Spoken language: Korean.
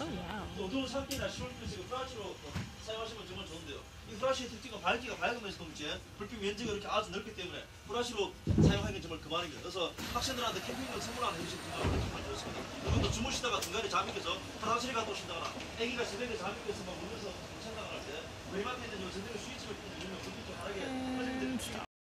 yeah. 어두운 산기나 시원길 지금 플라시로 사용하시면 정말 좋은데요. 이 플라시의 특징은 밝기가 밝으면서 동시에 불빛 면적이 이렇게 아주 넓기 때문에 플라시로 사용하기는 정말 그만입니다. 그래서 학생들한테 캠핑용 선물 하나 해주시면 정말 좋습니다. 그분도 주무시다가 중간에 잠이 깨서 화장실에 갔다 오신다거나 애기가 새벽에 잠이 깨서 막 울면서 생각을 할 때 그 이마트에 있는 전등의 스위치를 누르면 불빛이 환하게